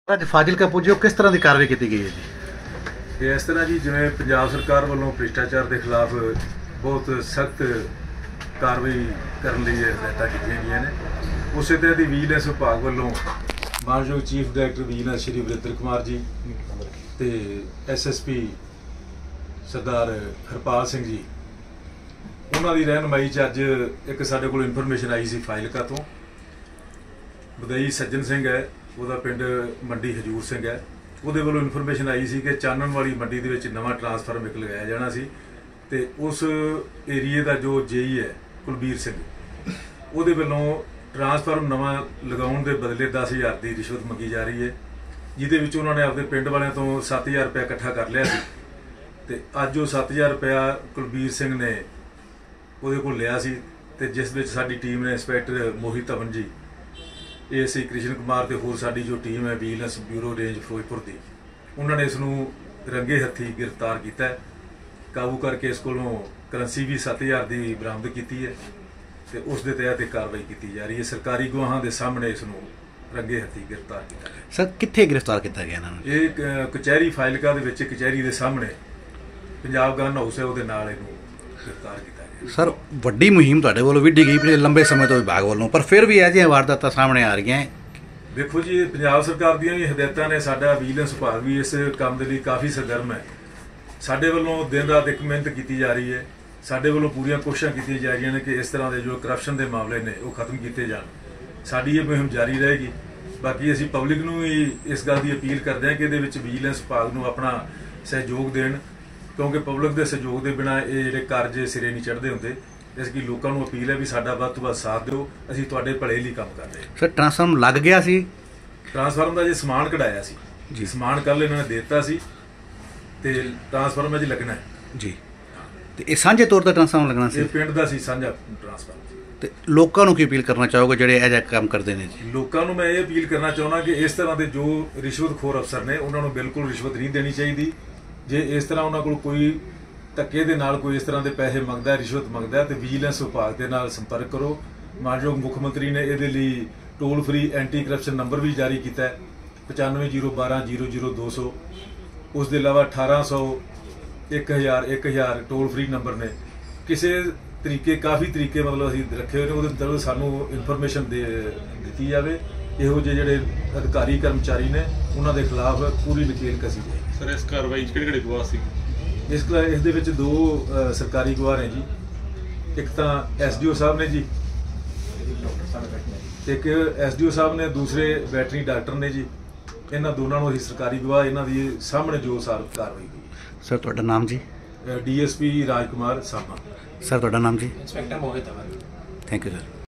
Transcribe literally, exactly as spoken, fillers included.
ਅੱਜ ਫਾਜ਼ਿਲਕਾ ਪੁੱਜੇ ਹੋ, ਕਿਸ ਤਰ੍ਹਾਂ ਦੀ ਕਾਰਵਾਈ ਕੀਤੀ ਗਈ ਹੈ ਜੀ? ਇਸ ਤਰ੍ਹਾਂ ਜੀ, ਜਿਵੇਂ ਪੰਜਾਬ ਸਰਕਾਰ ਵੱਲੋਂ ਭ੍ਰਿਸ਼ਟਾਚਾਰ ਦੇ ਖਿਲਾਫ ਬਹੁਤ ਸਖਤ ਕਾਰਵਾਈ ਕਰਨ ਲਈ ਹਦਾਇਤਾਂ ਕੀਤੀਆਂ ਗਈਆਂ ਨੇ। ਉਸੇ ਤਰ੍ਹਾਂ ਦੀ ਵਿਜੀਲੈਂਸ ਵਿਭਾਗ ਵੱਲੋਂ ਮਾਨਯੋਗ chief director vigilance Shri Varinder Kumar ji ਤੇ S S P Sardar Harpal Singh ji, ਉਹਨਾਂ ਦੀ ਰਹਿਨੁਮਾਈ 'ਚ ਅੱਜ ਇੱਕ ਸਾਡੇ ਕੋਲ ਇਨਫੋਰਮੇਸ਼ਨ ਆਈ ਸੀ ਫਾਜ਼ਿਲਕਾ ਤੋਂ। ਬਦਈ ਸੱਜਣ ਸਿੰਘ ਹੈ, ਉਹਦਾ ਪਿੰਡ ਮੰਡੀ ਹਜੂਰ ਸਿੰਘ ਹੈ। ਉਹਦੇ ਵੱਲੋਂ ਇਨਫੋਰਮੇਸ਼ਨ ਆਈ ਸੀ ਕਿ ਚਾਨਣ ਵਾਲੀ ਮੰਡੀ ਦੇ ਵਿੱਚ ਨਵਾਂ ਟਰਾਂਸਫਾਰਮ ਇੱਕ ਲਗਾਇਆ ਜਾਣਾ ਸੀ ਤੇ ਉਸ ਏਰੀਏ ਦਾ ਜੋ ਜੇਈ ਹੈ ਕੁਲਬੀਰ ਸਿੰਘ, ਉਹਦੇ ਵੱਲੋਂ ਟਰਾਂਸਫਾਰਮ ਨਵਾਂ ਲਗਾਉਣ ਦੇ ਬਦਲੇ ਦਸ ਹਜ਼ਾਰ ਦੀ ਰਿਸ਼ਵਤ ਮੰਗੀ ਜਾ ਰਹੀ ਹੈ, ਜਿਹਦੇ ਵਿੱਚ ਉਹਨਾਂ ਨੇ ਆਪਣੇ ਪਿੰਡ ਵਾਲਿਆਂ ਤੋਂ ਸੱਤ ਹਜ਼ਾਰ ਰੁਪਇਆ ਇਕੱਠਾ ਕਰ ਲਿਆ ਸੀ ਤੇ ਅੱਜ ਉਹ ਸੱਤ ਹਜ਼ਾਰ ਰੁਪਇਆ ਕੁਲਬੀਰ ਸਿੰਘ ਨੇ ਉਹਦੇ ਕੋਲ ਲਿਆ ਸੀ ਤੇ ਜਿਸ ਵਿੱਚ ਸਾਡੀ ਟੀਮ ਨੇ ਇੰਸਪੈਕਟਰ ਮੋਹਿਤ ਧਵਨ ਜੀ, ਏ ਸੀ ਕ੍ਰਿਸ਼ਨ ਕੁਮਾਰ ਤੇ ਹੋਰ ਸਾਡੀ ਜੋ ਟੀਮ ਹੈ ਵਿਜੀਲੈਂਸ ਬਿਊਰੋ ਰੇਂਜ ਫਿਰੋਜ਼ਪੁਰ ਦੀ, ਉਹਨਾਂ ਨੇ ਇਸ ਨੂੰ ਰੰਗੇ ਹੱਥੀਂ ਗ੍ਰਿਫਤਾਰ ਕੀਤਾ, ਕਾਬੂ ਕਰਕੇ ਇਸ ਕੋਲੋਂ ਕਰੰਸੀ ਵੀ ਸੱਤ ਹਜ਼ਾਰ ਦੀ ਬਰਾਮਦ ਕੀਤੀ ਹੈ ਤੇ ਉਸ ਦੇ ਤਹਿਤ ਇਹ ਕਾਰਵਾਈ ਕੀਤੀ ਜਾ ਰਹੀ ਹੈ। ਸਰਕਾਰੀ ਗਵਾਹਾਂ ਦੇ ਸਾਹਮਣੇ ਇਸ ਨੂੰ ਰੰਗੇ ਹੱਥੀਂ ਗ੍ਰਿਫਤਾਰ ਕੀਤਾ ਗਿਆ। ਸਰ, ਕਿੱਥੇ ਗ੍ਰਿਫਤਾਰ ਕੀਤਾ ਗਿਆ ਇਹਨਾਂ ਨੂੰ? ਇਹ ਕਚਹਿਰੀ ਫਾਜ਼ਿਲਕਾ ਦੇ ਵਿੱਚ, ਕਚਹਿਰੀ ਦੇ ਸਾਹਮਣੇ ਪੰਜਾਬ ਗਨ ਹਾਊਸ ਹੈ, ਉਹਦੇ ਨਾਲ ਇਹਨੂੰ ਗ੍ਰਿਫਤਾਰ ਕੀਤਾ ਗਿਆ। ਸਰ, ਵੱਡੀ ਮੁਹਿੰਮ ਤੁਹਾਡੇ ਵੱਲੋਂ ਵਿੱਢੀ ਗਈ ਪਿਛਲੇ ਲੰਬੇ ਸਮੇਂ ਤੋਂ ਵਿਭਾਗ ਵੱਲੋਂ, ਪਰ ਫਿਰ ਵੀ ਅਜਿਹੀਆਂ ਵਾਰਦਾਤਾਂ ਸਾਹਮਣੇ ਆ ਰਹੀਆਂ। ਦੇਖੋ ਜੀ, ਪੰਜਾਬ ਸਰਕਾਰ ਦੀਆਂ ਵੀ ਹਦਾਇਤਾਂ ਨੇ, ਸਾਡਾ ਵਿਜੀਲੈਂਸ ਵਿਭਾਗ ਵੀ ਇਸ ਕੰਮ ਦੇ ਲਈ ਕਾਫੀ ਸਰਗਰਮ ਹੈ। ਸਾਡੇ ਵੱਲੋਂ ਦਿਨ ਰਾਤ ਇੱਕ ਮਿਹਨਤ ਕੀਤੀ ਜਾ ਰਹੀ ਹੈ, ਸਾਡੇ ਵੱਲੋਂ ਪੂਰੀਆਂ ਕੋਸ਼ਿਸ਼ਾਂ ਕੀਤੀਆਂ ਜਾ ਰਹੀਆਂ ਨੇ ਕਿ ਇਸ ਤਰ੍ਹਾਂ ਦੇ ਜੋ ਕਰਪਸ਼ਨ ਦੇ ਮਾਮਲੇ ਨੇ ਉਹ ਖਤਮ ਕੀਤੇ ਜਾਣ। ਸਾਡੀ ਇਹ ਮੁਹਿੰਮ ਜਾਰੀ ਰਹੇਗੀ। ਬਾਕੀ ਅਸੀਂ ਪਬਲਿਕ ਨੂੰ ਵੀ ਇਸ ਗੱਲ ਦੀ ਅਪੀਲ ਕਰਦੇ ਹਾਂ ਕਿ ਇਹਦੇ ਵਿੱਚ ਵਿਜੀਲੈਂਸ ਵਿਭਾਗ ਨੂੰ ਆਪਣਾ ਸਹਿਯੋਗ ਦੇਣ, ਕਿਉਂਕਿ ਪਬਲਿਕ ਦੇ ਸਹਿਯੋਗ ਦੇ ਬਿਨਾਂ ਇਹ ਜਿਹੜੇ ਕਾਰਜ ਸਿਰੇ ਨਹੀਂ ਚੜ੍ਹਦੇ ਹੁੰਦੇ। ਇਸ ਲਈ ਲੋਕਾਂ ਨੂੰ ਅਪੀਲ ਹੈ ਵੀ ਸਾਡਾ ਵੱਧ ਤੋਂ ਵੱਧ ਸਾਥ ਦਿਓ, ਅਸੀਂ ਤੁਹਾਡੇ ਭਲੇ ਲਈ ਕੰਮ ਕਰ ਰਹੇ ਹਾਂ। ਸਰ, ਟਰਾਂਸਫਾਰਮ ਲੱਗ ਗਿਆ ਸੀ? ਟਰਾਂਸਫਾਰਮ ਦਾ ਜੇ ਸਮਾਨ ਕਢਾਇਆ ਸੀ ਜੀ, ਸਮਾਨ ਕੱਲ੍ਹ ਇਹਨਾਂ ਨੇ ਦੇ ਦਿੱਤਾ ਸੀ ਤੇ ਟਰਾਂਸਫਾਰਮ ਅਜ ਲੱਗਣਾ ਹੈ ਜੀ। ਤੇ ਇਹ ਸਾਂਝੇ ਤੌਰ ਤੇ ਟਰਾਂਸਫਾਰਮ ਲੱਗਣਾ ਸੀ? ਇਹ ਪਿੰਡ ਦਾ ਸੀ ਸਾਂਝਾ ਟਰਾਂਸਫਾਰਮ। ਤੇ ਲੋਕਾਂ ਨੂੰ ਕੀ ਅਪੀਲ ਕਰਨਾ ਚਾਹੋਗੇ ਜਿਹੜੇ ਇਹ ਜਿਹਾ ਕੰਮ ਕਰਦੇ ਨੇ ਜੀ? ਲੋਕਾਂ ਨੂੰ ਮੈਂ ਇਹ ਅਪੀਲ ਕਰਨਾ ਚਾਹੁੰਦਾ ਕਿ ਇਸ ਤਰ੍ਹਾਂ ਦੇ ਜੋ ਰਿਸ਼ਵਤਖੋਰ ਅਫਸਰ ਨੇ ਉਹਨਾਂ ਨੂੰ ਬਿਲਕੁਲ ਰਿਸ਼ਵਤ ਨਹੀਂ ਦੇਣੀ ਚਾਹੀਦੀ। ਜੇ ਇਸ ਤਰ੍ਹਾਂ ਉਹਨਾਂ ਕੋਲ ਕੋਈ ਧੱਕੇ ਦੇ ਨਾਲ ਕੋਈ ਇਸ ਤਰ੍ਹਾਂ ਦੇ ਪੈਸੇ ਮੰਗਦਾ, ਰਿਸ਼ਵਤ ਮੰਗਦਾ, ਤੇ ਵਿਜੀਲੈਂਸ ਵਿਭਾਗ ਦੇ ਨਾਲ ਸੰਪਰਕ ਕਰੋ। ਮਾਨਯੋਗ ਮੁੱਖ ਮੰਤਰੀ ਨੇ ਇਹਦੇ ਲਈ toll free anti corruption number ਵੀ ਜਾਰੀ ਕੀਤਾ ਹੈ, ਪਚਾਨਵੇਂ ਜ਼ੀਰੋ ਬਾਰਾਂ ਜ਼ੀਰੋ ਜ਼ੀਰੋ ਦੋ ਸੌ। ਉਸ ਦੇ ਇਲਾਵਾ ਅਠਾਰਾਂ ਸੌ, ਇੱਕ ਹਜ਼ਾਰ, ਇੱਕ ਹਜ਼ਾਰ ਟੋਲ ਫਰੀ ਨੰਬਰ ਨੇ। ਕਿਸੇ ਤਰੀਕੇ, ਕਾਫੀ ਤਰੀਕੇ ਮਤਲਬ ਅਸੀਂ ਰੱਖੇ ਹੋਏ ਨੇ, ਉਹਦੇ ਅੰਦਰ ਸਾਨੂੰ ਇਨਫੋਰਮੇਸ਼ਨ ਦੇ ਦਿੱਤੀ ਜਾਵੇ। ਇਹੋ ਜਿਹੇ ਜਿਹੜੇ ਅਧਿਕਾਰੀ ਕਰਮਚਾਰੀ ਨੇ ਉਹਨਾਂ ਦੇ ਖਿਲਾਫ ਪੂਰੀ ਨਕੇਲ ਕਸੀ ਜਾਏ। ਸਰ, ਇਸ ਕਾਰਵਾਈ 'ਚ ਕਿਹੜੇ ਕਿਹੜੇ ਗਵਾਹ ਸੀ? ਇਸ ਇਸ ਦੇ ਵਿੱਚ ਦੋ ਸਰਕਾਰੀ ਗਵਾਹ ਨੇ ਜੀ। ਇੱਕ ਤਾਂ ਐਸ ਡੀ ਓ ਸਾਹਿਬ ਨੇ ਜੀ, ਇੱਕ ਐਸ ਡੀ ਓ ਸਾਹਿਬ ਨੇ, ਦੂਸਰੇ ਵੈਟਰਨਰੀ ਡਾਕਟਰ ਨੇ ਜੀ। ਇਹਨਾਂ ਦੋਨਾਂ ਨੂੰ ਅਸੀਂ ਸਰਕਾਰੀ ਗਵਾਹ, ਇਹਨਾਂ ਦੀ ਸਾਹਮਣੇ ਜੋ ਸਾਰ ਕਾਰਵਾਈ ਹੋਈ। ਸਰ, ਤੁਹਾਡਾ ਨਾਮ ਜੀ? D S P Raj Kumar Sama. Sir, ਤੁਹਾਡਾ ਨਾਮ ਜੀ? Inspector Mohit Dhawan. Thank you sir.